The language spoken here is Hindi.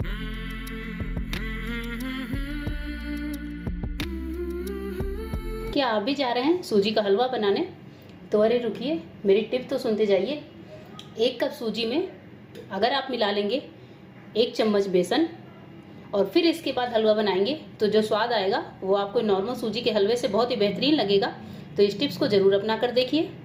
क्या आप भी जा रहे हैं सूजी का हलवा बनाने? तो अरे रुकिए, मेरी टिप तो सुनते जाइए। 1 कप सूजी में अगर आप मिला लेंगे 1 चम्मच बेसन और फिर इसके बाद हलवा बनाएंगे तो जो स्वाद आएगा वो आपको नॉर्मल सूजी के हलवे से बहुत ही बेहतरीन लगेगा। तो इस टिप्स को ज़रूर अपना कर देखिए।